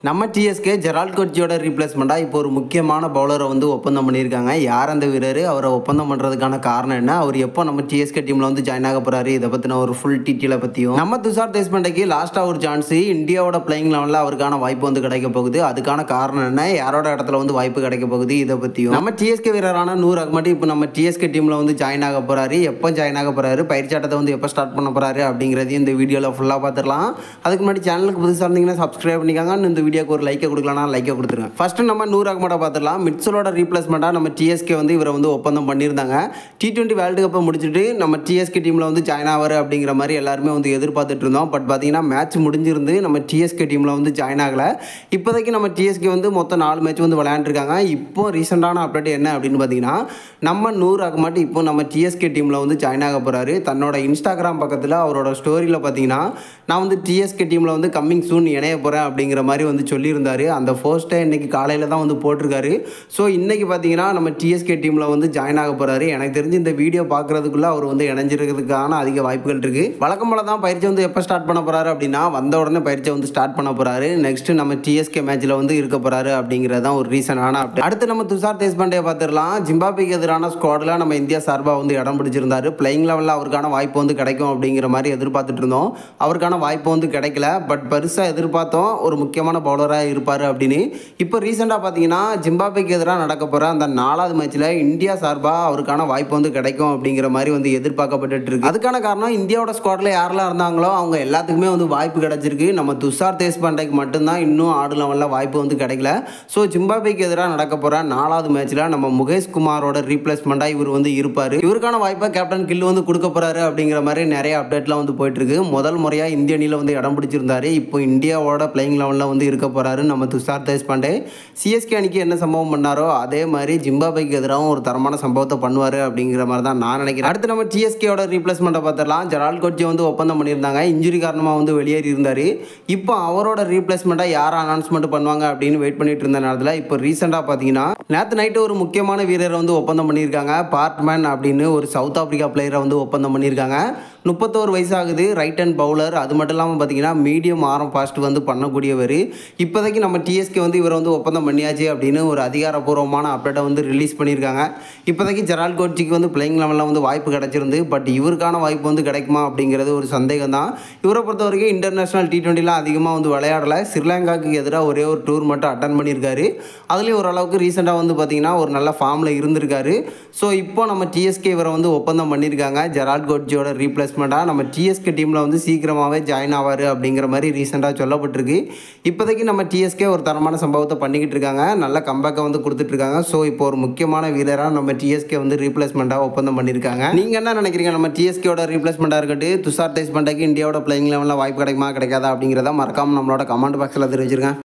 நம்ம TSK Gerald கோட்சியோட ரீப்ளேஸ்மெண்ட்டாக இப்போ ஒரு முக்கியமான பவுலரை வந்து ஒப்பந்தம் பண்ணியிருக்காங்க. யார் அந்த வீரர், அவரை ஒப்பந்தம் பண்ணுறதுக்கான காரணம் என்ன, அவர் எப்போ நம்ம டிஎஸ்கே டீமில் வந்து ஜாயின் ஆக போகிறாரு, இதை பற்றின ஒரு ஃபுல் டீட்டெயிலை பற்றியும், நம்ம துஷார் தேஷ்பாண்டேக்கு லாஸ்ட்டாக ஒரு சான்ஸு இந்தியாவோட பிளேயிங் லெவலில் அவருக்கான வாய்ப்பு வந்து கிடைக்க போகுது. அதுக்கான காரணம் என்ன, யாரோட இடத்துல வந்து வாய்ப்பு கிடைக்க போகுது, இதை பற்றியும், நம்ம டிஎஸ்கே வீரரான நூர் அகமது இப்போ நம்ம டிஎஸ்கே டீமில் வந்து ஜாயின் ஆக போகிறாரு, எப்போ ஜாயின் ஆக போகிறாரு, பயிற்சியாட்டத்தை வந்து எப்போ ஸ்டார்ட் பண்ண போகிறாரு அப்படிங்கிறதையும் இந்த வீடியோவில் ஃபுல்லாக பார்த்துடலாம். அதுக்கு முன்னாடி சேனலுக்கு புதுசாக இருந்தீங்கன்னா சப்ஸ்கிரைப் பண்ணிக்காங்க. இந்த வீடியோக்கு ஒரு லைக்கை கொடுக்கலாம், லைக்கை கொடுத்துருங்க. ஃபர்ஸ்ட் நம்ம நூர் அகமதை பார்த்துடலாம். மிட்சலோட ரீப்ளேஸ்மெண்ட்டாக நம்ம டிஎஸ்கே வந்து இவரை வந்து ஒப்பந்தம் பண்ணியிருந்தாங்க. T20 வேர்ல்டு கப்பை முடிச்சுட்டு நம்ம டிஎஸ்கே டீமில் வந்து ஜாயின் ஆவார் அப்படிங்கிற மாதிரி எல்லாருமே வந்து எதிர்பார்த்துட்டு இருந்தோம். பட் பார்த்தீங்கன்னா மேட்ச் முடிஞ்சிருந்து நம்ம டிஎஸ்கே டீமில் வந்து ஜாயின் ஆகலை. இப்போதைக்கு நம்ம டிஎஸ்கே வந்து மொத்தம் 4 மேட்ச் வந்து விளையாண்டுருக்காங்க. இப்போ ரீசெண்டான அப்டேட் என்ன அப்படின்னு பார்த்தீங்கன்னா, நம்ம நூர் அகமது இப்போ நம்ம டிஎஸ்கே டீமில் வந்து ஜாயின் ஆக போகிறாரு. தன்னோட இன்ஸ்டாகிராம் பக்கத்தில் அவரோட ஸ்டோரியில் பார்த்தீங்கன்னா, நான் வந்து டிஎஸ்கே டீமில் வந்து கம்மிங் சூன் இணைய போகிறேன் அப்படிங்கிற மாதிரி வந்து சொல்லியிருந்தார். அந்த போஸ்ட்டை இன்றைக்கி காலையில் தான் வந்து போட்டிருக்காரு. ஸோ இன்றைக்கி பார்த்தீங்கன்னா நம்ம டிஎஸ்கே டீமில் வந்து ஜாயின் ஆக போகிறாரு. எனக்கு தெரிஞ்சு இந்த வீடியோ பார்க்குறதுக்குள்ளே அவர் வந்து இணைஞ்சிருக்கிறதுக்கான அதிக வாய்ப்புகள் இருக்குது. வழக்கம் போல தான் பயிற்சி வந்து எப்போ ஸ்டார்ட் பண்ண போகிறாரு அப்படின்னா, வந்த உடனே பயிற்சியை வந்து ஸ்டார்ட் பண்ண போகிறாரு. நெக்ஸ்ட் நம்ம டிஎஸ்கே மேட்ச்சில் வந்து இருக்க போகிறாரு அப்படிங்கிறது தான் ஒரு ரீசனான அப்டேட். அடுத்து நம்ம துஷார் தேஷ்பாண்டே பார்த்துடலாம். ஜிம்பாப்வேக்கு எதிரான ஸ்குவாடில் நம்ம இந்தியா சார்பாக வந்து இடம் பிடிச்சிருந்தாரு. பிளேயிங் லெவலில் அவருக்கான வாய்ப்பு வந்து கிடைக்கும் அப்படிங்கிற மாதிரி எதிர்பார்த்துட்டு இருந்தோம். அவருக்கான வாய்ப்பு வந்து கிடைக்கல. பட் பெருசாக எதிர்பார்த்தோம் ஒரு முக்கியமான பவுலராக இருப்பார் அப்படின்னு. இப்போ ரீசெண்டாக பார்த்தீங்கன்னா ஜிம்பாப்வேக்கு எதிராக நடக்க போகிற அந்த 4வது மேட்ச்சில் இந்தியா சார்பாக அவருக்கான வாய்ப்பு வந்து கிடைக்கும் அப்படிங்கிற மாதிரி வந்து எதிர்பார்க்கப்பட்டு இருக்கு. அதுக்கான காரணம் இந்தியாவோட ஸ்குவாடில் யாரெல்லாம் இருந்தாங்களோ அவங்க எல்லாத்துக்குமே வந்து வாய்ப்பு கிடைச்சிருக்கு. நம்ம துஷார் தேஷ்பாண்டேக்கு மட்டும்தான் இன்னும் ஆடு லெவலில் வாய்ப்பு வந்து கிடைக்கல. ஸோ ஜிம்பாப்வேக்கு எதிராக நடக்க போகிற 4வது மேட்ச்சில் நம்ம முகேஷ் குமாரோட ரீப்ளேஸ்மெண்ட்டாக இவர் வந்து இருப்பார். இவருக்கான வாய்ப்பை கேப்டன் கில் வந்து கொடுக்க போகிறாரு அப்படிங்கிற மாதிரி நிறைய அப்டேட்லாம் வந்து போயிட்டு இருக்கு. முதல் முறையாக இந்திய அணியில் வந்து இடம் பிடிச்சிருந்தாரு. இப்போ இந்தியாவோட பிளேயிங் லெவலில் வந்து இருக்க போகிறாரு நம்ம துஷார் தேஷ்பாண்டே. சிஎஸ்கே அணிக்கு என்ன சம்பவம் பண்ணாரோ அதே மாதிரி ஜிம்பாப்வேக்கு எதிராகவும் ஒரு தரமான சம்பவத்தை பண்ணுவார் அப்படிங்கிற மாதிரி தான் நான் நினைக்கிறேன். அடுத்து நம்ம டிஎஸ்கேயோட ரீப்ளேஸ்மெண்ட்டை பார்த்துடலாம். ஜெரால்ட் கோட்சி வந்து ஒப்பந்தம் பண்ணியிருந்தாங்க. இன்ஜுரி காரணமாக வந்து வெளியேறி இருந்தார். இப்போ அவரோட ரீப்ளேஸ்மெண்ட்டாக யாரை அனௌன்ஸ்மெண்ட் பண்ணுவாங்க அப்படின்னு வெயிட் பண்ணிட்டு இருந்த நேரத்தில் இப்போ ரீசெண்டாக பார்த்தீங்கன்னா நேற்று நைட்டு ஒரு முக்கியமான வீரரை வந்து ஒப்பந்தம் பண்ணியிருக்காங்க. பார்ட்மேன் அப்படின்னு ஒரு சவுத் ஆப்பிரிக்கா பிளேயரை வந்து ஒப்பந்தம் பண்ணியிருக்காங்க. 31 வயசு ஆகுது. Right hand bowler. அது மட்டும் இல்லாமல் பார்த்தீங்கன்னா மீடியம் ஆரம் ஃபாஸ்ட் வந்து பண்ணக்கூடியவர். இப்போதைக்கு நம்ம டிஎஸ்கே வந்து இவரை வந்து ஒப்பந்தம் பண்ணியாச்சு அப்படின்னு ஒரு அதிகாரப்பூர்வமான அப்டேட்டை வந்து ரிலீஸ் பண்ணியிருக்காங்க. இப்போதைக்கு ஜெரால்ட் கோட்சிக்கு வந்து பிளேயிங் லெவலில் வந்து வாய்ப்பு கிடைச்சிருந்து. பட் இவருக்கான வாய்ப்பு வந்து கிடைக்குமா அப்படிங்கிறது ஒரு சந்தேகம் தான். இவரை பொறுத்த வரைக்கும் இன்டர்நேஷனல் T20லாம் அதிகமாக வந்து விளையாடலை. ஸ்ரீலங்காவுக்கு எதிராக ஒரே ஒரு டூர் மட்டும் அட்டன் பண்ணியிருக்காரு. அதுலேயும் ஓரளவுக்கு ரீசெண்டாக வந்து பார்த்தீங்கன்னா ஒரு நல்ல ஃபார்மில் இருந்திருக்காரு. ஸோ இப்போ நம்ம டிஎஸ்கே இவரை வந்து ஒப்பந்தம் பண்ணியிருக்காங்க. ஜெரால்ட் கோட்சியோட ரீப்ளேஸ்மெண்ட்டாக நம்ம டிஎஸ்கே டீமில் வந்து சீக்கிரமாகவே ஜாயின் ஆவார் அப்படிங்கிற மாதிரி ரீசெண்டாக சொல்லப்பட்டிருக்கு. இப்போதைக்கு நம்ம டிஎஸ்கே ஒரு தரமான சம்பவத்தை பண்ணிக்கிட்டு இருக்காங்க. நல்ல கம்பேக்கை வந்து கொடுத்துட்ருக்காங்க. ஸோ இப்போ ஒரு முக்கியமான வீரராக நம்ம டிஎஸ்கே வந்து ரீப்ளேஸ்மெண்ட்டாக ஒப்பந்தம் பண்ணியிருக்காங்க. நீங்கள் என்ன நினைக்கிறீங்க? நம்ம டிஎஸ்கேயோட ரீப்ளேஸ்மெண்ட்டாக இருக்கட்டும் துஷார் தேஷ்பாண்டேக்கு இந்தியாவோட பிளேயிங் லெவலில் வாய்ப்பு கிடைக்குமா கிடைக்காதா அப்படிங்கிறத மறக்காமல் நம்மளோட கமெண்ட் பாக்ஸில் தெரிவிச்சிருக்கேன்.